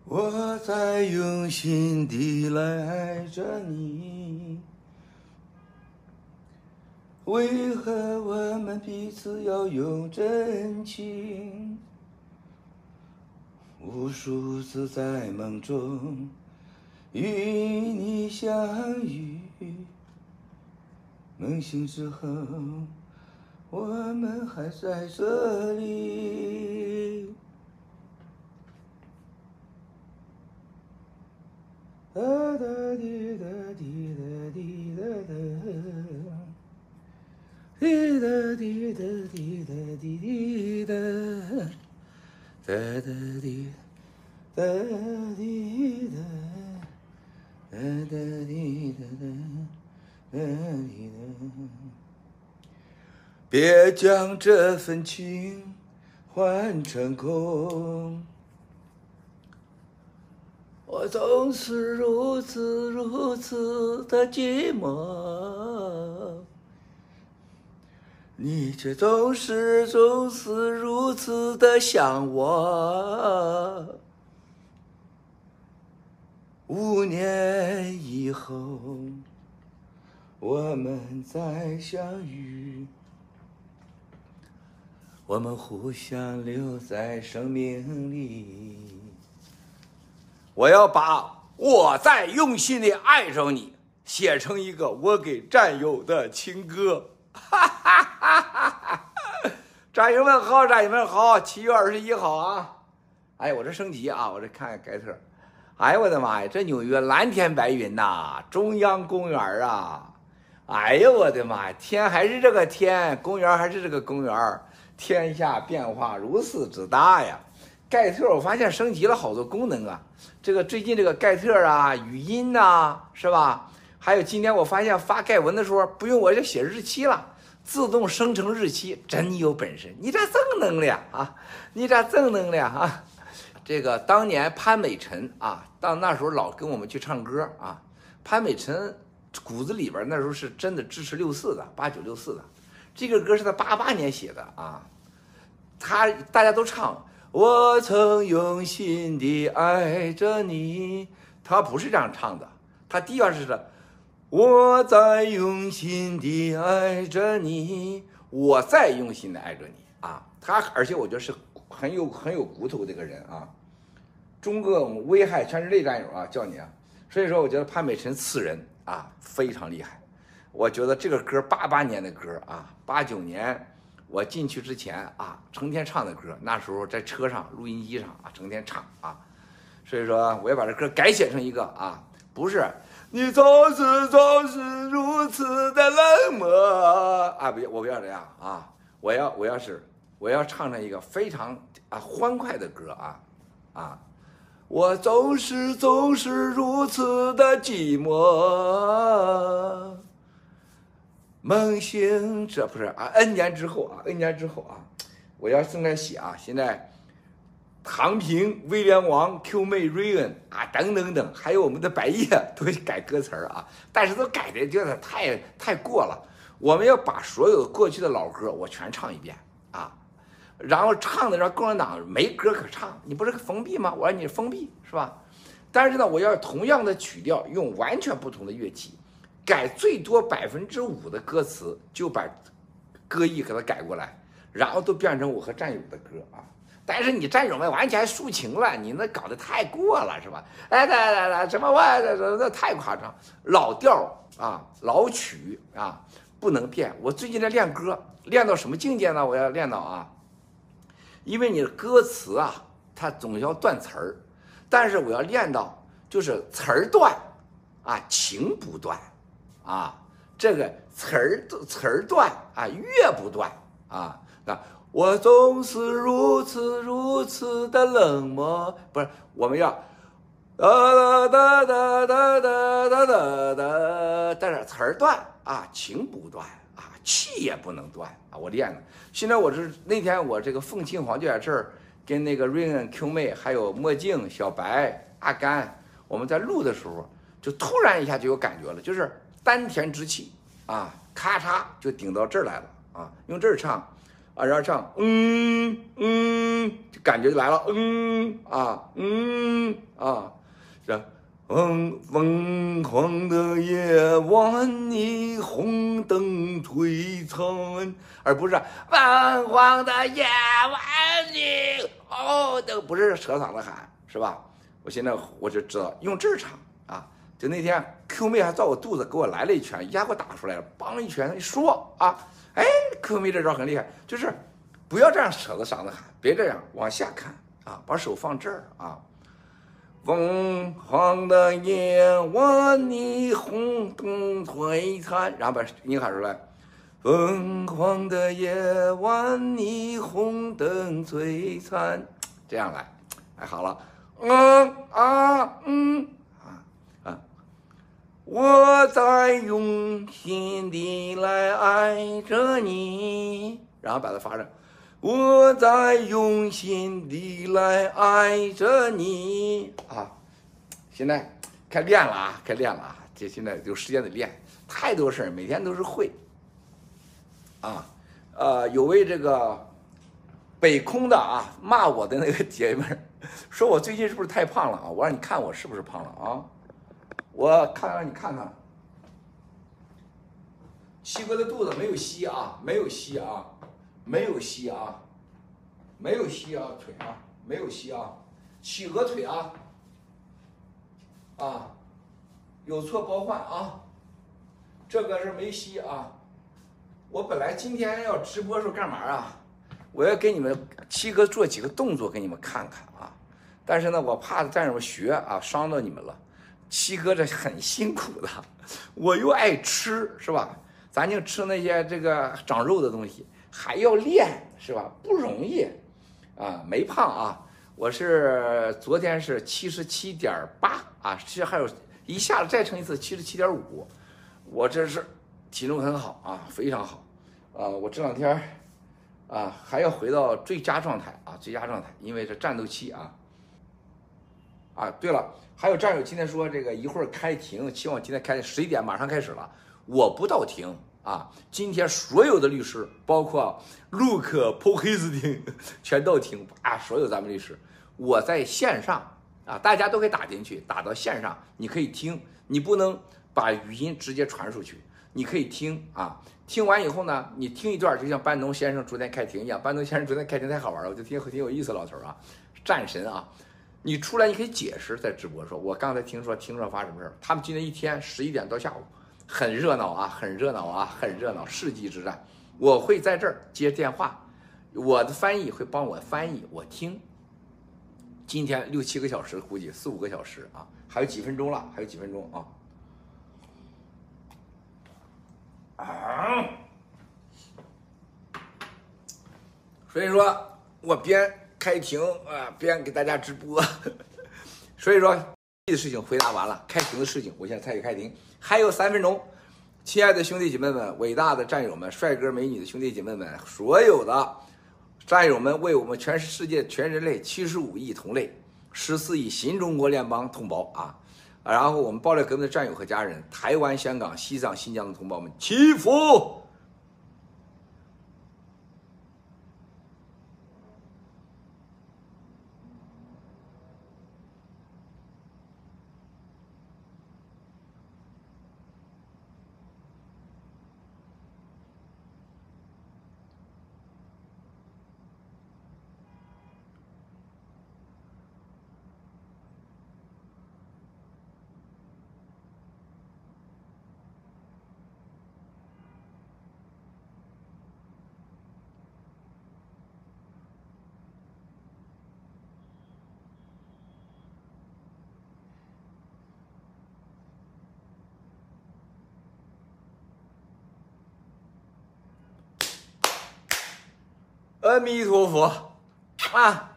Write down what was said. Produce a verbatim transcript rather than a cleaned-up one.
我在用心地来爱着你，为何我们彼此要用真情？无数次在梦中与你相遇，梦醒之后，我们还在这里。哒哒滴哒滴哒滴哒哒，滴哒滴哒滴哒滴滴哒，哒哒滴哒滴哒，哒哒滴哒哒，哒滴哒。别将这份情换成空。我总是如此如此的寂寞，你却总是总是如此的想我。五年以后，我们再相遇，我们互相留在生命里。我要把我在用心的爱着你写成一个我给战友的情歌。哈哈哈哈哈！战友们好，战友们好，七月二十一号啊！哎，我这升级啊，我这看看盖特。哎呦我的妈呀，这纽约蓝天白云呐、啊，中央公园啊！哎呦我的妈呀，天还是这个天，公园还是这个公园，天下变化如此之大呀！盖特我发现升级了好多功能啊。这个最近这个盖特啊，语音呐、啊，是吧？还有今天我发现发盖文的时候不用我这写日期了，自动生成日期，真有本事！你这正能量啊，你这正能量啊！这个当年潘美辰啊，到那时候老跟我们去唱歌啊，潘美辰骨子里边那时候是真的支持六四的，八九六四的。这个歌是他八八年写的啊，他大家都唱。我曾用心地爱着你，他不是这样唱的，他第一段是的，我在用心地爱着你，我在用心地爱着你啊，他而且我觉得是很有很有骨头这个人啊，中国危害全人类战友啊，叫你啊，所以说我觉得潘美辰词人啊非常厉害，我觉得这个歌八八年的歌啊，八九年。我进去之前啊，成天唱的歌，那时候在车上、录音机上啊，成天唱啊，所以说我要把这歌改写成一个啊，不是你总是总是如此的冷漠啊，不，我不要这样啊，我要我要是我要唱成一个非常啊欢快的歌啊啊，我总是总是如此的寂寞。梦醒，这不是啊 ？N 年之后啊 ，N 年之后啊，我要正在写啊。现在，唐平、威廉王、Q 妹、瑞恩啊，等等等，还有我们的白夜都改歌词啊，但是都改的觉得太太过了。我们要把所有过去的老歌我全唱一遍啊，然后唱的让共产党没歌可唱，你不是封闭吗？我让你封闭是吧？但是呢，我要同样的曲调，用完全不同的乐器。改最多百分之五的歌词，就把歌意给它改过来，然后都变成我和战友的歌啊。但是你战友们完全抒情了，你那搞得太过了，是吧？哎，来来来，什么我这这这太夸张，老调啊，老曲啊，不能变。我最近在练歌，练到什么境界呢？我要练到啊，因为你的歌词啊，它总要断词儿，但是我要练到就是词儿断啊，情不断。啊，这个词儿词儿断啊，乐不断啊。那我总是如此如此的冷漠，不是我们要哒哒哒哒哒哒哒哒，但是词儿断啊，情不断啊，气也不能断啊。我练了，现在我这那天我这个凤青黄就在这儿跟那个瑞恩 Q 妹还有墨镜小白阿甘，我们在录的时候，就突然一下就有感觉了，就是。丹田之气啊，咔嚓就顶到这儿来了啊！用这儿唱， 啊，然后唱嗯嗯，就感觉就来了，嗯啊嗯啊，这疯疯狂的夜晚，霓虹灯璀璨，而不是泛黄的夜晚里，哦，那个不是扯嗓子喊，是吧？我现在我就知道用这儿唱啊。就那天 Q 妹还照我肚子给我来了一拳，一下给我打出来了，梆一拳一说啊，哎 ，Q 妹这招很厉害，就是不要这样扯着嗓子喊，别这样往下看啊，把手放这儿啊。疯狂的夜晚，霓虹灯璀璨，然后把音喊出来。疯狂的夜晚，霓虹灯璀璨，这样来，哎，好了，嗯啊嗯啊啊，我在用心地来爱着你，然后把它发成。我在用心地来爱着你啊！现在开练了啊，开练了啊！这现在有时间得练，太多事儿，每天都是会啊。呃，有位这个北空的啊骂我的那个姐妹说我最近是不是太胖了啊？我让你看我是不是胖了啊？我看让你看看，七哥的肚子没有吸啊，没有吸啊。没有吸啊，没有吸啊，腿啊，没有吸啊，企鹅腿啊，啊，有错包换啊，这个是没吸啊。我本来今天要直播的时候干嘛啊？我要给你们七哥做几个动作给你们看看啊，但是呢，我怕战友们学啊，伤到你们了。七哥这很辛苦的，我又爱吃是吧？咱就吃那些这个长肉的东西。还要练是吧？不容易啊，没胖啊，我是昨天是七十七点八啊，其实还有一下子再称一次七十七点五，我这是体重很好啊，非常好啊，我这两天啊还要回到最佳状态啊，最佳状态，因为这战斗期啊啊，对了，还有战友今天说这个一会儿开庭，希望今天开十一点马上开始了，我不到庭。啊，今天所有的律师，包括 Luke、Pokisting 全到庭啊，所有咱们律师，我在线上啊，大家都可以打进去，打到线上，你可以听，你不能把语音直接传出去，你可以听啊，听完以后呢，你听一段，就像班农先生昨天开庭一样，班农先生昨天开庭太好玩了，我就听挺有意思，老头啊，战神啊，你出来你可以解释，在直播说，我刚才听说听说发什么事儿，他们今天一天十一点到下午。很热闹啊，很热闹啊，很热闹！世纪之战，我会在这儿接电话，我的翻译会帮我翻译，我听。今天六七个小时，估计四五个小时啊，还有几分钟了，还有几分钟啊。啊！所以说我边开庭啊，边给大家直播。所以说的事情回答完了，开庭的事情，我现在参与开庭。还有三分钟，亲爱的兄弟姐妹们，伟大的战友们，帅哥美女的兄弟姐妹们，所有的战友们，为我们全世界全人类七十五亿同类，十四亿新中国联邦同胞啊！然后我们爆料革命的战友和家人，台湾、香港、西藏、新疆的同胞们，祈福！阿弥陀佛啊！